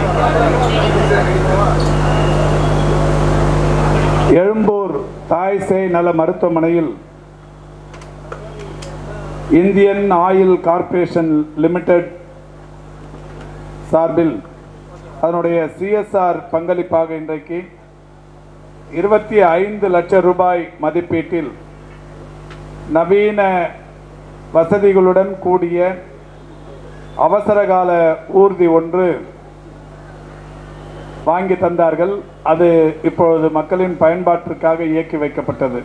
எழும்பூர் தாய் சேய் நல மருத்துவமனையில் இந்தியன் ஆயில் கார்ப்பரேஷன் லிமிடெட் சார்பில் அதனுடைய சிஎஸ்ஆர் பங்களிப்பாக இன்றைக்கு 25 லட்சம் ரூபாய் மதிப்பீட்டில் நவீன வசதிகளுடன் கூடிய அவசரகால ஊர்தி ஒன்று வாங்கி தந்தார்கள். அது இப்பொழுது மக்களின் பயன்பாட்டிற்காக இயக்கி வைக்கப்பட்டது.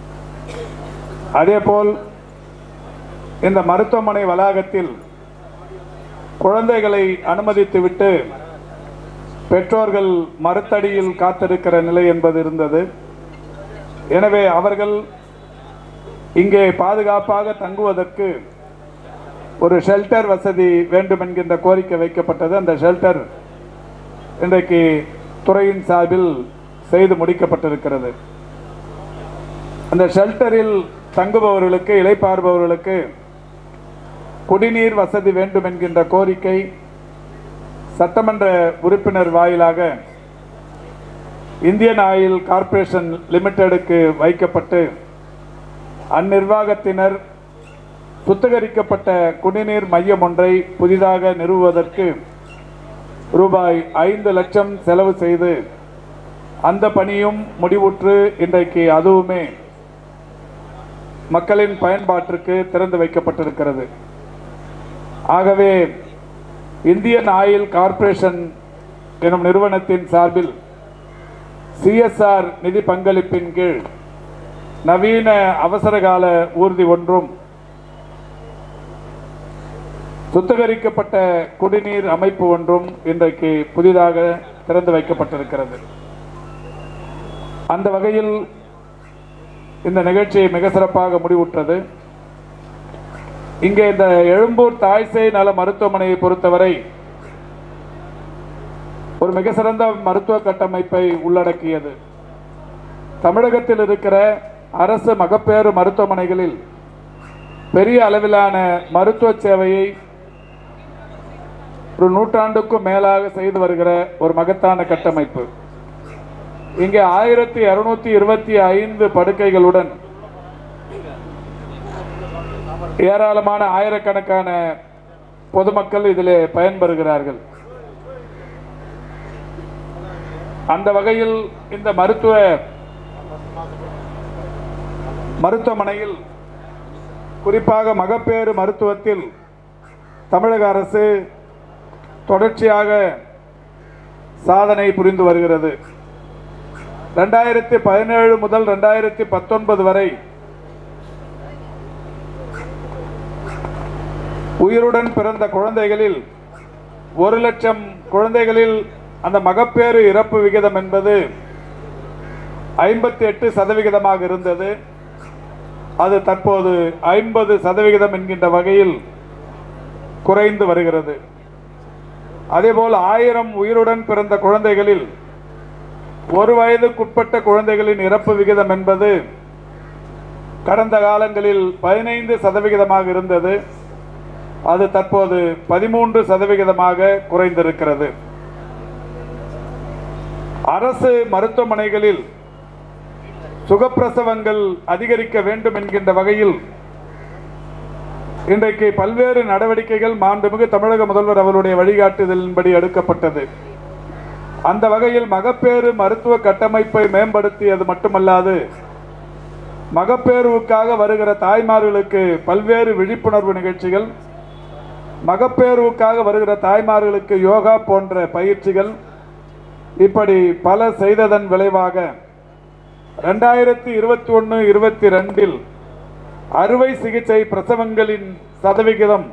அதேபோல் இந்த மருத்துவமனை வளாகத்தில் குழந்தைகளை அனுமதித்துவிட்டு பெற்றோர்கள் மறுத்தடியில் காத்திருக்கிற நிலை என்பது இருந்தது. எனவே அவர்கள் இங்கே பாதுகாப்பாக தங்குவதற்கு ஒரு ஷெல்டர் வசதி வேண்டும் என்கின்ற கோரிக்கை வைக்கப்பட்டது. அந்த ஷெல்டர் இன்றைக்கு துறையின் சார்பில் செய்து முடிக்கப்பட்டிருக்கிறது. அந்த ஷெல்டரில் தங்குபவர்களுக்கு, இளைப்பாறுபவர்களுக்கு குடிநீர் வசதி வேண்டும் என்கின்ற கோரிக்கை சட்டமன்ற உறுப்பினர் வாயிலாக இந்தியன் ஆயில் கார்ப்பரேஷன் லிமிடெடுக்கு வைக்கப்பட்டு அந்நிர்வாகத்தினர் சுத்திகரிக்கப்பட்ட குடிநீர் மையம் ஒன்றை புதிதாக நிறுவுவதற்கு ரூபாய் 5 லட்சம் செலவு செய்து அந்த பணியும் முடிவுற்று இன்றைக்கு அதுவுமே மக்களின் பயன்பாட்டிற்கு திறந்து வைக்கப்பட்டிருக்கிறது. ஆகவே இந்தியன் ஆயில் கார்ப்பரேஷன் எனும் நிறுவனத்தின் சார்பில் சிஎஸ்ஆர் நிதி பங்களிப்பின் கீழ் நவீன அவசரகால ஊர்தி ஒன்றும் சுத்திகரிக்கப்பட்ட குடிநீர் அமைப்பு ஒன்றும் இன்றைக்கு புதிதாக திறந்து வைக்கப்பட்டிருக்கிறது. அந்த வகையில் இந்த நிகழ்ச்சி மிக சிறப்பாக முடிவுற்றது. இங்கே இந்த எழும்பூர் தாய் சேய் நல மருத்துவமனையை பொறுத்தவரை ஒரு மிக சிறந்த மருத்துவ கட்டமைப்பை உள்ளடக்கியது. தமிழகத்தில் இருக்கிற அரசு மகப்பேறு மருத்துவமனைகளில் பெரிய அளவிலான மருத்துவ சேவையை ஒரு நூற்றாண்டுக்கும் மேலாக செய்து வருகிற ஒரு மகத்தான கட்டமைப்பு. இங்கே 1225 படுக்கைகளுடன் ஏராளமான ஆயிரக்கணக்கான பொதுமக்கள் இதிலே பயன்பெறுகிறார்கள். அந்த வகையில் இந்த மருத்துவமனையில் குறிப்பாக மகப்பேறு மருத்துவத்தில் தமிழக அரசு தொடர்ச்சியாக சாதனை புரிந்து வருகிறது. 2017 முதல் 2019 வரை உயிருடன் பிறந்த குழந்தைகளில் 1 லட்சம் குழந்தைகளில் அந்த மகப்பேறு இறப்பு விகிதம் என்பது 58% இருந்தது. அது தற்போது 50% என்கின்ற வகையில் குறைந்து வருகிறது. அதேபோல் 1000 உயிருடன் பிறந்த குழந்தைகளில் 1 வயதுக்குட்பட்ட குழந்தைகளின் இறப்பு விகிதம் என்பது கடந்த காலங்களில் 15% இருந்தது. அது தற்போது 13% குறைந்திருக்கிறது. அரசு மருத்துவமனைகளில் சுகப்பிரசவங்கள் அதிகரிக்க வேண்டும் என்கின்ற வகையில் இன்றைக்கு பல்வேறு நடவடிக்கைகள் மாண்புமிகு தமிழக முதல்வர் அவருடைய வழிகாட்டுதலின்படி எடுக்கப்பட்டது. அந்த வகையில் மகப்பேறு மருத்துவ கட்டமைப்பை மேம்படுத்தியது மட்டுமல்லாது மகப்பேறுவுக்காக வருகிற தாய்மார்களுக்கு பல்வேறு விழிப்புணர்வு நிகழ்ச்சிகள், மகப்பேறுவுக்காக வருகிற தாய்மார்களுக்கு யோகா போன்ற பயிற்சிகள், இப்படி பல செய்ததன் விளைவாக 2021-22 அறுவை சிகிச்சை பிரசவங்களின் சதவிகிதம்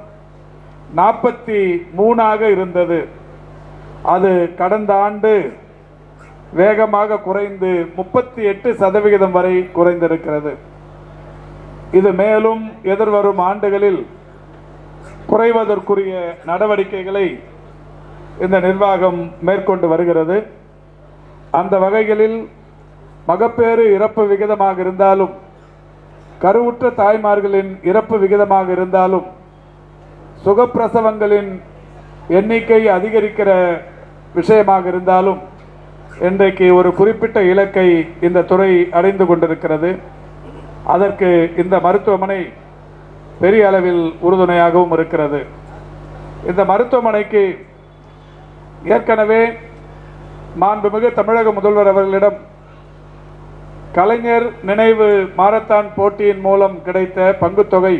43 இருந்தது. அது கடந்த ஆண்டு வேகமாக குறைந்து 38% வரை குறைந்திருக்கிறது. இது மேலும் எதிர்வரும் ஆண்டுகளில் குறைவதற்குரிய நடவடிக்கைகளை இந்த நிர்வாகம் மேற்கொண்டு வருகிறது. அந்த வகைகளில் மகப்பேறு இறப்பு விகிதமாக இருந்தாலும், கருவுற்ற தாய்மார்களின் இறப்பு விகிதமாக இருந்தாலும், சுகப்பிரசவங்களின் எண்ணிக்கை அதிகரிக்கிற விஷயமாக இருந்தாலும் இன்றைக்கு ஒரு குறிப்பிட்ட இலக்கை இந்த துறை அடைந்து கொண்டிருக்கிறது. அதற்கு இந்த மருத்துவமனை பெரிய அளவில் உறுதுணையாகவும் இருக்கிறது. இந்த மருத்துவமனைக்கு ஏற்கனவே மாண்புமிகு தமிழக முதல்வர் அவர்களிடம் கலைஞர் நினைவு மாரத்தான் போட்டியின் மூலம் கிடைத்த பங்குத்தொகை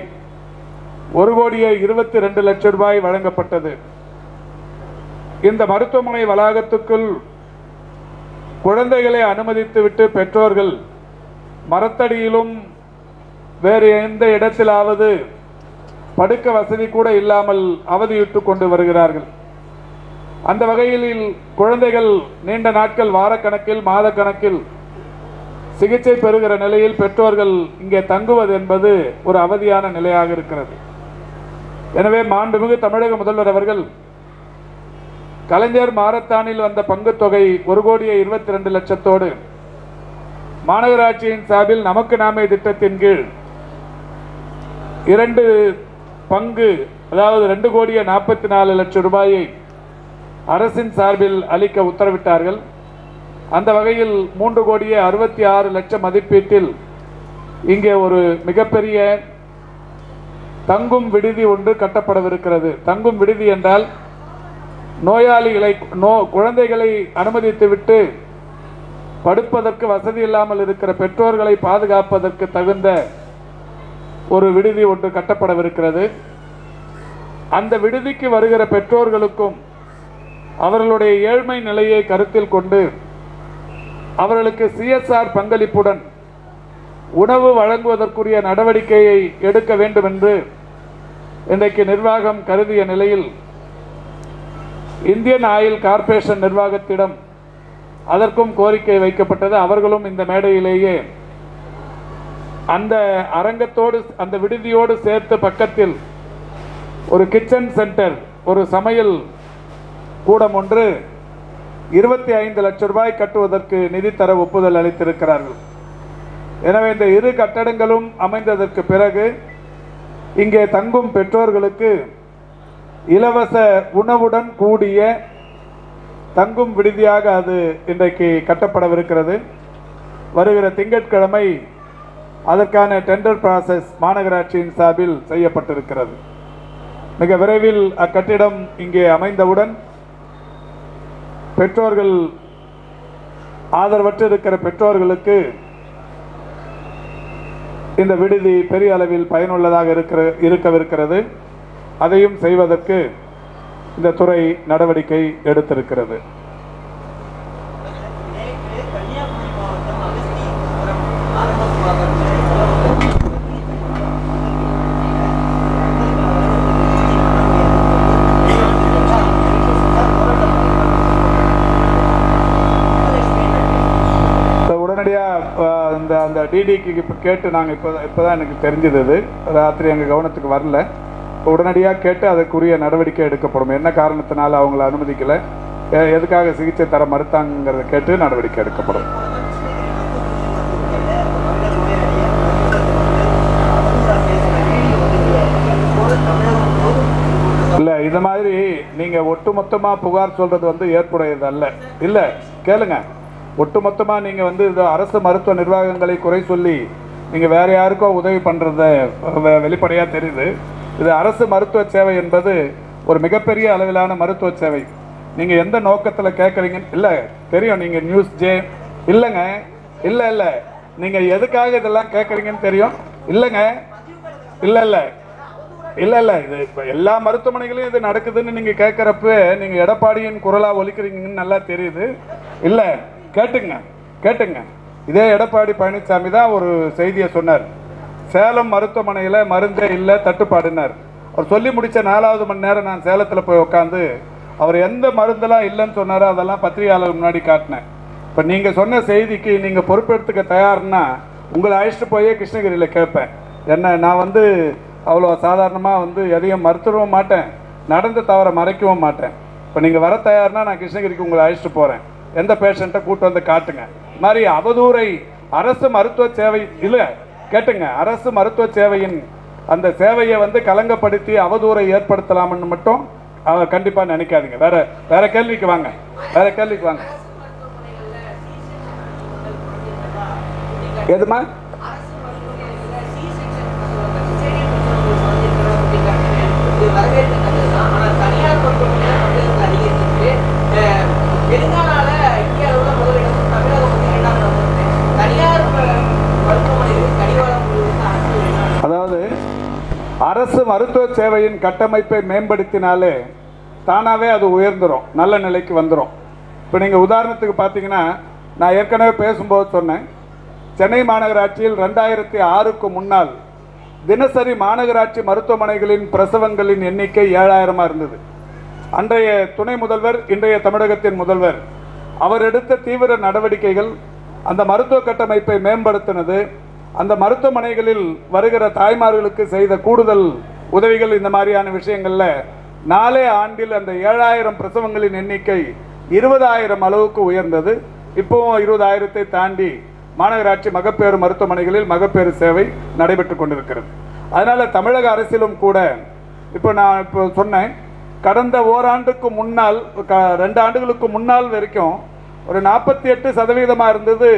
1,22,00,000 ரூபாய் வழங்கப்பட்டது. இந்த மருத்துவமனை வளாகத்துக்குள் குழந்தைகளை அனுமதித்துவிட்டு பெற்றோர்கள் மரத்தடியிலும் வேறு எந்த இடத்திலாவது படுக்க வசதி கூட இல்லாமல் அவதியுற்று கொண்டு வருகிறார்கள். அந்த வகையில் குழந்தைகள் நீண்ட நாட்கள் வாரக்கணக்கில் மாதக்கணக்கில் சிகிச்சை பெறுகிற நிலையில் பெற்றோர்கள் இங்கே தங்குவது என்பது ஒரு அவதியான நிலையாக இருக்கிறது. எனவே மாண்புமிகு தமிழக முதல்வர் அவர்கள் கலைஞர் மாரத்தானில் வந்த பங்குத்தொகை 1,22,00,000 மாநகராட்சியின் சார்பில் நமக்கு நாமே திட்டத்தின் கீழ் 2 பங்கு, அதாவது 2,44,00,000 ரூபாயை அரசின் சார்பில் அளிக்க உத்தரவிட்டார்கள். அந்த வகையில் 3,66,00,000 மதிப்பீட்டில் இங்கே ஒரு மிகப்பெரிய தங்கும் விடுதி ஒன்று கட்டப்படவிருக்கிறது. தங்கும் விடுதி என்றால் நோயாளிகளை குழந்தைகளை அனுமதித்துவிட்டு படுப்பதற்கு வசதி இல்லாமல் இருக்கிற பெற்றோர்களை பாதுகாப்பதற்கு தகுந்த ஒரு விடுதி ஒன்று கட்டப்படவிருக்கிறது. அந்த விடுதிக்கு வருகிற பெற்றோர்களுக்கும் அவர்களுடைய ஏழ்மை நிலையை கருத்தில் கொண்டு அவர்களுக்கு CSR பங்களிப்புடன் உணவு வழங்குவதற்குரிய நடவடிக்கையை எடுக்க வேண்டும் என்று இன்றைக்கு நிர்வாகம் கருதிய நிலையில் இந்தியன் ஆயில் கார்ப்பரேஷன் நிர்வாகத்திடம் அதற்கும் கோரிக்கை வைக்கப்பட்டது. அவர்களும் இந்த மேடையிலேயே அந்த அரங்கத்தோடு அந்த விடுதியோடு சேர்த்து பக்கத்தில் ஒரு கிச்சன் சென்டர், ஒரு சமையல் கூடம் ஒன்று 25 லட்சம் ரூபாய் கட்டுவதற்கு நிதி தர ஒப்புதல் அளித்திருக்கிறார்கள். எனவே இந்த இரு கட்டடங்களும் அமைந்ததற்கு பிறகு இங்கே தங்கும் பெற்றோர்களுக்கு இலவச உணவுடன் கூடிய தங்கும் விடுதியாக அது இன்றைக்கு கட்டப்படவிருக்கிறது. வருகிற திங்கட்கிழமை அதற்கான டெண்டர் ப்ராசஸ் மாநகராட்சியின் சார்பில் செய்யப்பட்டிருக்கிறது. மிக விரைவில் அக்கட்டிடம் இங்கே அமைந்தவுடன் பெற்றோர்கள், ஆதரவற்று இருக்கிற பெற்றோர்களுக்கு இந்த விடுதி பெரிய அளவில் பயனுள்ளதாக இருக்கவிருக்கிறது. அதையும் செய்வதற்கு இந்த துறை நடவடிக்கை எடுத்திருக்கிறது. அந்த டிடிக்கு இப்போ கேட்டு நாங்கள் இப்போதான் எனக்கு தெரிஞ்சது, ராத்திரி எங்கள் கவனத்துக்கு வரல. இப்போ உடனடியாக கேட்டு அதற்குரிய நடவடிக்கை எடுக்கப்படும். என்ன காரணத்தினால அவங்கள அனுமதிக்கலை, எதுக்காக சிகிச்சை தர மறுத்தாங்கிறத கேட்டு நடவடிக்கை எடுக்கப்படும். இல்லை, இந்த மாதிரி நீங்கள் ஒட்டுமொத்தமாக புகார் சொல்கிறது ஏற்புடையது அல்ல. இல்லை, கேளுங்க, ஒட்டுமொத்தமாக நீங்கள் இது அரசு மருத்துவ நிர்வாகங்களை குறை சொல்லி நீங்கள் வேறு யாருக்கோ உதவி பண்ணுறத வெளிப்படையாக தெரியுது. இது அரசு மருத்துவ சேவை என்பது ஒரு மிகப்பெரிய அளவிலான மருத்துவ சேவை. நீங்கள் எந்த நோக்கத்தில் கேட்குறீங்கன்னு இல்லை தெரியும். நீங்கள் நியூஸ் ஜே இல்லைங்க, இல்லை இல்லை, நீங்கள் எதுக்காக இதெல்லாம் கேட்குறீங்கன்னு தெரியும். இல்லைங்க, இல்லை இல்லை இல்லை இல்லை, இது இப்போ எல்லா மருத்துவமனைகளையும் இது நடக்குதுன்னு நீங்கள் கேட்குறப்ப நீங்கள் எடப்பாடியின் குரலாக ஒலிக்கிறீங்கன்னு நல்லா தெரியுது. இல்லை, கேட்டுங்க. இதே எடப்பாடி பழனிசாமி தான் ஒரு செய்தியை சொன்னார். சேலம் மருத்துவமனையில் மருந்தே இல்லை, தட்டுப்பாடுனார். அவர் சொல்லி முடித்த 4வது மணி நேரம் நான் சேலத்தில் போய் உட்காந்து அவர் எந்த மருந்தெல்லாம் இல்லைன்னு சொன்னாரோ அதெல்லாம் பத்திரிகையாளர் முன்னாடி காட்டினேன். இப்போ நீங்கள் சொன்ன செய்திக்கு நீங்கள் பொறுப்பெடுத்துக்க தயார்னா உங்களை அழைச்சிட்டு போய் கிருஷ்ணகிரியில் கேட்பேன். என்ன, நான் அவ்வளோ சாதாரணமாக எதையும் மறுத்துடவும் மாட்டேன், நடந்த தவறை மறைக்கவும் மாட்டேன். இப்போ நீங்கள் வர தயார்னா நான் கிருஷ்ணகிரிக்கு உங்களை அழைச்சிட்டு போகிறேன். எந்த பேஷண்ட்டை கூட்டு காட்டுங்க. இது மாதிரி அவதூறை அரசு மருத்துவ சேவை இல்லை, கேட்டுங்க, அரசு மருத்துவ சேவையின் அந்த சேவையை கலங்கப்படுத்தி அவதூறை ஏற்படுத்தலாம்னு மட்டும் கண்டிப்பாக நினைக்காதீங்க. வேற வேற கேள்விக்கு வாங்க, வேற கேள்விக்கு வாங்க. எதுமா அதாவது அரசு மருத்துவ சேவையின் கட்டமைப்பை மேம்படுத்தினாலே தானாகவே அது உயர்ந்துடும், நல்ல நிலைக்கு வந்துடும். இப்போ நீங்கள் உதாரணத்துக்கு பார்த்தீங்கன்னா, நான் ஏற்கனவே பேசும்போது சொன்னேன், சென்னை மாநகராட்சியில் 2006க்கு முன்னால் தினசரி மாநகராட்சி மருத்துவமனைகளின் பிரசவங்களின் எண்ணிக்கை 7000 இருந்தது. அன்றைய துணை முதல்வர், இன்றைய தமிழகத்தின் முதல்வர், அவர் எடுத்த தீவிர நடவடிக்கைகள் அந்த மருத்துவ கட்டமைப்பை மேம்படுத்தினது, அந்த மருத்துவமனைகளில் வருகிற தாய்மார்களுக்கு செய்த கூடுதல் உதவிகள், இந்த மாதிரியான விஷயங்களில் 4 ஆண்டில் அந்த 7000 பிரசவங்களின் எண்ணிக்கை 20000 அளவுக்கு உயர்ந்தது. இப்போவும் 20000 தாண்டி மாநகராட்சி மகப்பேறு மருத்துவமனைகளில் மகப்பேறு சேவை நடைபெற்று கொண்டிருக்கிறது. அதனால் தமிழக அரசிலும் கூட இப்போ நான் இப்போ சொன்னேன், கடந்த ஓராண்டுக்கு முன்னால் 2 ஆண்டுகளுக்கு முன்னால் வரைக்கும் ஒரு 48% இருந்தது,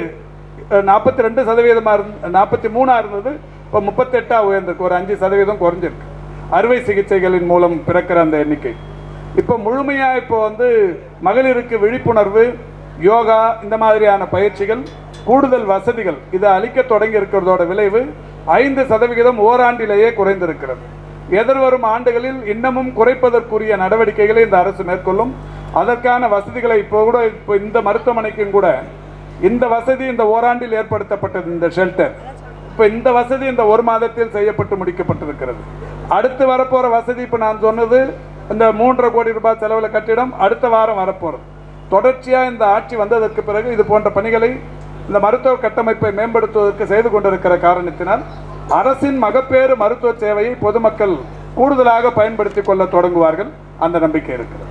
42% 43 இருந்தது, இப்போ 38 உயர்ந்திருக்கு, ஒரு 5% குறைஞ்சிருக்கு. அறுவை சிகிச்சைகளின் மூலம் பிறக்கிற அந்த எண்ணிக்கை இப்போ முழுமையாக இப்போ வந்து மகளிருக்கு விழிப்புணர்வு, யோகா, இந்த மாதிரியான பயிற்சிகள், கூடுதல் வசதிகள் இதை அளிக்க தொடங்கி இருக்கிறதோட விளைவு 5% ஓராண்டிலேயே குறைந்திருக்கிறது. எதிர்வரும் ஆண்டுகளில் இன்னமும் குறைப்பதற்குரிய நடவடிக்கைகளை இந்த அரசு மேற்கொள்ளும். அதற்கான வசதிகளை இப்போ இந்த மருத்துவமனைக்கும் கூட இந்த வசதி இந்த ஓராண்டில் ஏற்படுத்தப்பட்டது. இந்த ஷெல்டர் இப்போ இந்த வசதி இந்த 1 மாதத்தில் செய்யப்பட்டு முடிக்கப்பட்டிருக்கிறது. அடுத்து வரப்போகிற வசதி இப்போ நான் சொன்னது இந்த 3.5 கோடி ரூபாய் செலவில் கட்டிடம் அடுத்த வாரம் வரப்போகிறது. தொடர்ச்சியாக இந்த ஆட்சி வந்ததற்கு பிறகு இது போன்ற பணிகளை இந்த மருத்துவ கட்டமைப்பை மேம்படுத்துவதற்கு செய்து கொண்டிருக்கிற காரணத்தினால் அரசின் மகப்பேறு மருத்துவ சேவையை பொதுமக்கள் கூடுதலாக பயன்படுத்திக் கொள்ள தொடங்குவார்கள். அந்த நம்பிக்கை இருக்கிறது.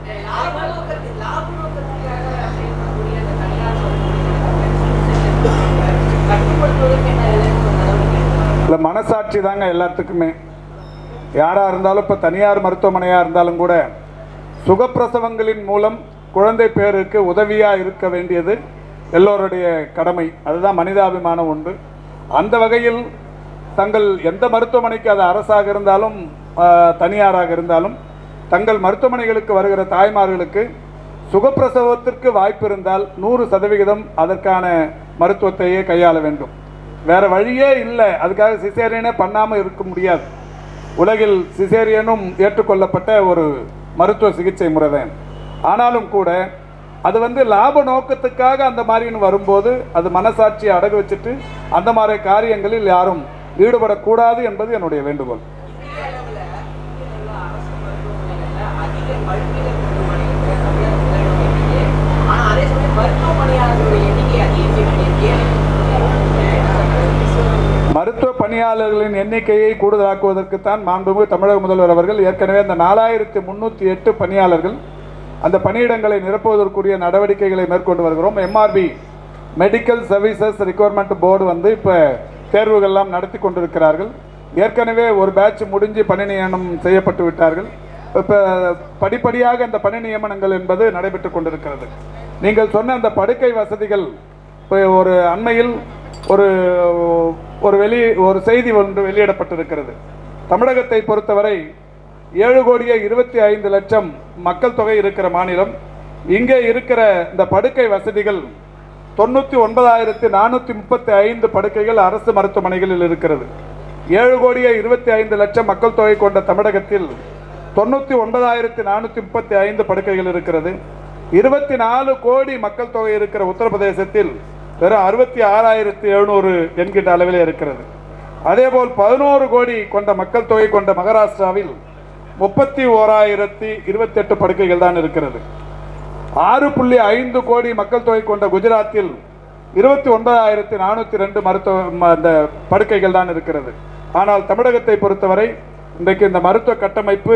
இல்லை, மனசாட்சி தாங்க எல்லாத்துக்குமே. யாராக இருந்தாலும், இப்போ தனியார் மருத்துவமனையாக இருந்தாலும் கூட சுகப்பிரசவங்களின் மூலம் குழந்தை பேருக்கு உதவியாக இருக்க வேண்டியது எல்லோருடைய கடமை. அதுதான் மனிதாபிமானம் ஒன்று. அந்த வகையில் தங்கள் எந்த மருத்துவமனைக்கு, அது அரசாக இருந்தாலும் தனியாராக இருந்தாலும், தங்கள் மருத்துவமனைகளுக்கு வருகிற தாய்மார்களுக்கு சுகப்பிரசவத்திற்கு வாய்ப்பு இருந்தால் 100% அதற்கான மருத்துவத்தையே கையாள வேண்டும். வேறு வழியே இல்லை. அதுக்காக சிசேரியனே பண்ணாமல் இருக்க முடியாது. உலகில் சிசேரியனும் ஏற்றுக்கொள்ளப்பட்ட ஒரு மருத்துவ சிகிச்சை முறை தான். ஆனாலும் கூட அது வந்து லாப நோக்கத்துக்காக அந்த மாதிரின்னு வரும்போது அது மனசாட்சியை அடகு வச்சுட்டு அந்த மாதிரி காரியங்களில் யாரும் ஈடுபடக்கூடாது என்பது என்னுடைய வேண்டுகோள். மருத்துவ பணியாளர்களின் எண்ணிக்கையை கூடுதலாக்குவதற்குத்தான் மாண்புமிகு தமிழக முதல்வர் அவர்கள் ஏற்கனவே அந்த 4308 பணியாளர்கள் அந்த பணியிடங்களை நிரப்புவதற்குரிய நடவடிக்கைகளை மேற்கொண்டு வருகிறோம். MRP medical services requirement board வந்து இப்போ தேர்வுகள்லாம் நடத்தி கொண்டிருக்கிறார்கள். ஏற்கனவே ஒரு பேட்ச் முடிஞ்சு பணி நியமனம் செய்யப்பட்டு விட்டார்கள். இப்போ படிப்படியாக இந்த பணி நியமனங்கள் என்பது நடைபெற்று கொண்டிருக்கிறது. நீங்கள் சொன்ன அந்த படுக்கை வசதிகள், இப்போ ஒரு அண்மையில் ஒரு செய்தி ஒன்று வெளியிடப்பட்டிருக்கிறது. தமிழகத்தை பொறுத்தவரை 7,25,00,000 மக்கள் தொகை இருக்கிற மாநிலம். இங்கே இருக்கிற இந்த படுக்கை வசதிகள் 99,435 படுக்கைகள் அரசு மருத்துவமனைகளில் இருக்கிறது. 7,25,00,000 மக்கள் தொகை கொண்ட தமிழகத்தில் 99,435 படுக்கைகள் இருக்கிறது. 24 கோடி மக்கள் தொகை இருக்கிற உத்தரப்பிரதேசத்தில் வெறும் 66,700 என்கின்ற அளவில் இருக்கிறது. அதேபோல் 11 கோடி கொண்ட மக்கள் தொகை கொண்ட மகாராஷ்டிராவில் 31,028 படுக்கைகள் தான் இருக்கிறது. 6.5 கோடி மக்கள் தொகை கொண்ட குஜராத்தில் 29,402 மருத்துவ படுக்கைகள் தான் இருக்கிறது. ஆனால் தமிழகத்தை பொறுத்தவரை இன்றைக்கு இந்த மருத்துவ கட்டமைப்பு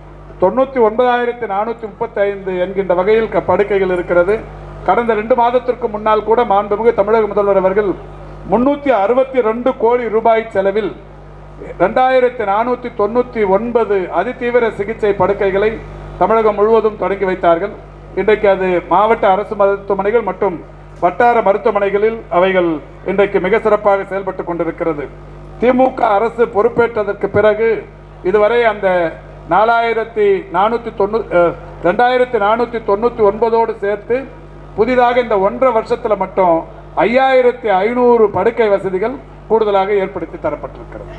99,435 என்கின்ற வகையில் படுக்கைகள் இருக்கிறது. கடந்த 2 மாதத்திற்கு முன்னால் கூட மாண்புமிகு தமிழக முதல்வர் அவர்கள் 362 கோடி ரூபாய் செலவில் 2,499 அதிதீவிர சிகிச்சை படுக்கைகளை தமிழகம் முழுவதும் தொடங்கி வைத்தார்கள். இன்றைக்கு அது மாவட்ட அரசு மருத்துவமனைகள் மற்றும் வட்டார மருத்துவமனைகளில் அவைகள் இன்றைக்கு மிக சிறப்பாக செயல்பட்டு கொண்டிருக்கிறது. திமுக அரசு பொறுப்பேற்றதற்கு பிறகு இதுவரை அந்த 2499 சேர்த்து புதிதாக இந்த 1.5 வருஷத்தில் மட்டும் 5500 படுக்கை வசதிகள் கூடுதலாக ஏற்படுத்தி தரப்பட்டிருக்கிறது.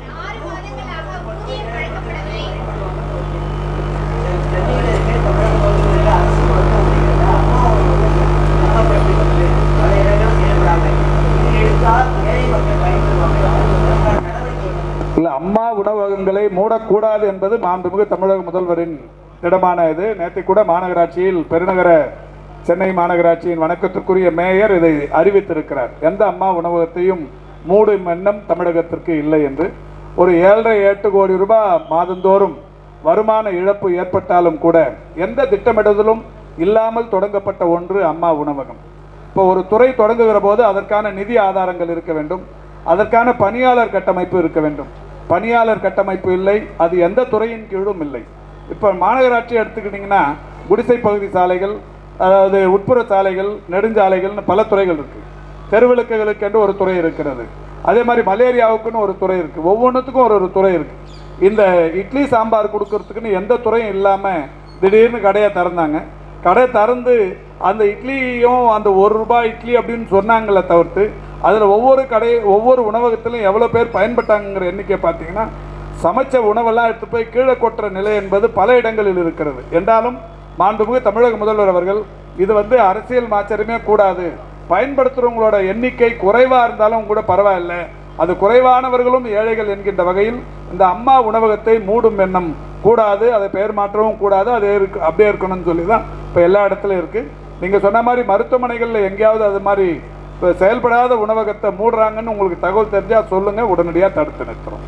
அம்மா உணவகங்களை மூடக்கூடாது என்பது மாண்புமிகு தமிழக முதல்வரின் திடமான இது. நேற்று கூட மாநகராட்சியில் பெருநகர சென்னை மாநகராட்சியின் வணக்கத்திற்குரிய மேயர் இதை அறிவித்திருக்கிறார். எந்த அம்மா உணவகத்தையும் மூடும் எண்ணம் தமிழகத்திற்கு இல்லை என்று. ஒரு 7.5-8 கோடி ரூபாய் மாதந்தோறும் வருமான இழப்பு ஏற்பட்டாலும் கூட எந்த திட்டமிடுதலும் இல்லாமல் தொடங்கப்பட்ட ஒன்று அம்மா உணவகம். இப்போ ஒரு துறை தொடங்குகிற போது அதற்கான நிதி ஆதாரங்கள் இருக்க வேண்டும், அதற்கான பணியாளர் கட்டமைப்பு இருக்க வேண்டும். பணியாளர் கட்டமைப்பு இல்லை, அது எந்த துறையின் கீழும் இல்லை. இப்போ மாநகராட்சி எடுத்துக்கிட்டிங்கன்னா குடிசை பகுதி சாலைகள், அதாவது உட்புற சாலைகள், நெடுஞ்சாலைகள்னு பல துறைகள் இருக்குது. தெருவிளக்குகளுக்கு என்று ஒரு துறை இருக்கிறது. அதே மாதிரி மலேரியாவுக்குன்னு ஒரு துறை இருக்குது. ஒவ்வொன்றுத்துக்கும் ஒரு துறை இருக்குது. இந்த இட்லி சாம்பார் கொடுக்கறதுக்குன்னு எந்த துறையும் இல்லாமல் திடீர்னு கடையை திறந்தாங்க. கடை திறந்து அந்த இட்லியும் அந்த 1 ரூபாய் இட்லி அப்படின்னு சொன்னாங்களே தவிர்த்து அதில் ஒவ்வொரு உணவகத்திலும் எவ்வளோ பேர் பயன்பட்டாங்கிற எண்ணிக்கை பார்த்தீங்கன்னா சமைச்ச உணவெல்லாம் எடுத்து போய் கீழே கொட்டுற நிலை என்பது பல இடங்களில் இருக்கிறது. என்றாலும் மாண்புமிகு தமிழக முதல்வர் அவர்கள் இது அரசியல் மாச்சரியமே கூடாது, பயன்படுத்துகிறவங்களோட எண்ணிக்கை குறைவாக இருந்தாலும் கூட பரவாயில்லை, அது குறைவானவர்களும் ஏழைகள் என்கின்ற வகையில் இந்த அம்மா உணவகத்தை மூடும் எண்ணம் கூடாது, அதை பெயர் மாற்றவும் கூடாது, அது அப்படியே இருக்கணும்னு சொல்லி தான் இப்போ எல்லா இடத்துலையும் இருக்குது. நீங்கள் சொன்ன மாதிரி மருத்துவமனைகளில் எங்கேயாவது அது மாதிரி இப்போ செயல்படாத உணவகத்தை மூடுறாங்கன்னு உங்களுக்கு தகவல் தெரிஞ்சால் சொல்லுங்கள், உடனடியாக தடுத்து நிறுத்துறோம்.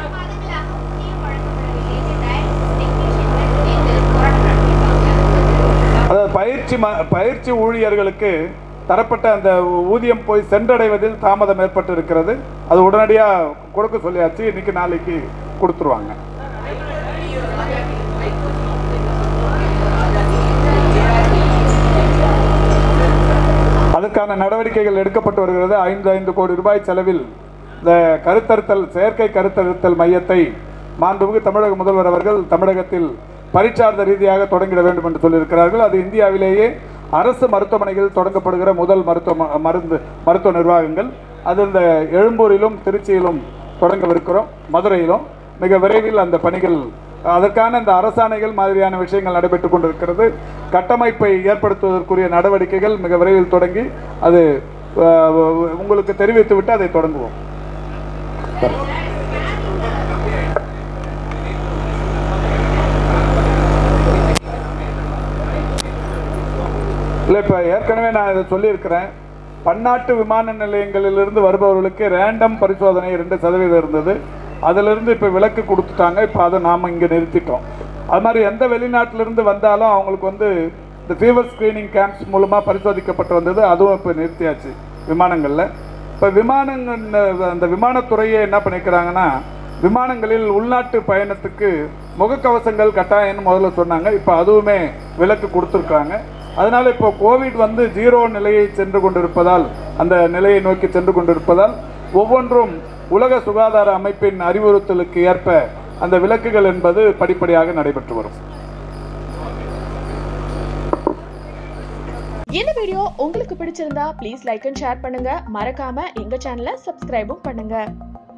அதாவது பயிற்சி ஊழியர்களுக்கு தரப்பட்ட அந்த ஊதியம் போய் சென்றடைவதில் தாமதம் ஏற்பட்டு இருக்கிறது. அது உடனடியாக கொடுக்க சொல்லியாச்சு. இன்னைக்கு நாளைக்கு கொடுத்துருவாங்க. அதற்கான நடவடிக்கைகள் எடுக்கப்பட்டு வருகிறது. 5 கோடி ரூபாய் செலவில் இந்த செயற்கை கருத்தறுத்தல் மையத்தை மாண்புமிகு தமிழக முதல்வர் அவர்கள் தமிழகத்தில் பரீட்சார்த்த ரீதியாக தொடங்கிட வேண்டும் என்று சொல்லியிருக்கிறார்கள். அது இந்தியாவிலேயே அரசு மருத்துவமனைகளில் தொடங்கப்படுகிற முதல் மருத்துவ நிர்வாகங்கள். அது இந்த எழும்பூரிலும் திருச்சியிலும் தொடங்கவிருக்கிறோம், மதுரையிலும் மிக விரைவில் அந்த பணிகள், அதற்கான இந்த அரசாணைகள் மாதிரியான விஷயங்கள் நடைபெற்றுக் கொண்டிருக்கிறது. கட்டமைப்பை ஏற்படுத்துவதற்குரிய நடவடிக்கைகள் மிக விரைவில் தொடங்கி அது உங்களுக்கு தெரிவித்துவிட்டு அதை தொடங்குவோம். இல்லை, இப்போ ஏற்கனவே நான் இதை சொல்லியிருக்கிறேன். பன்னாட்டு விமான நிலையங்களிலிருந்து வருபவர்களுக்கு ரேண்டம் பரிசோதனை 2% இருந்தது. அதிலிருந்து இப்போ விலக்கு கொடுத்துட்டாங்க. இப்போ அதை நாம் இங்கே நிறுத்திட்டோம். அது மாதிரி எந்த வெளிநாட்டிலிருந்து வந்தாலும் அவங்களுக்கு இந்த ஃபீவர் ஸ்க்ரீனிங் கேம்ப்ஸ் மூலமாக பரிசோதிக்கப்பட்டு வந்தது. அதுவும் இப்போ நிறுத்தியாச்சு விமானங்களில். இப்போ அந்த விமானத்துறையை என்ன பண்ணிக்கிறாங்கன்னா, விமானங்களில் உள்நாட்டு பயணத்துக்கு முகக்கவசங்கள் கட்டாயம்னு முதல்ல சொன்னாங்க. இப்போ அதுவுமே விலக்கு கொடுத்துருக்காங்க. அதனால் இப்போ கோவிட் 0 நிலையை சென்று கொண்டிருப்பதால், அந்த நிலையை நோக்கி சென்று கொண்டிருப்பதால் ஒவ்வொன்றும் உலக சுகாதார அமைப்பின் அறிவுறுத்தலுக்கு ஏற்ப அந்த விலக்குகள் என்பது படிப்படியாக நடைபெற்று வரும். இந்த வீடியோ உங்களுக்கு பிடிச்சிருந்தா ப்ளீஸ் லைக் அண்ட் ஷேர் பண்ணுங்க. மறக்காம எங்க சேனலை சப்ஸ்கிரைபும் பண்ணுங்க.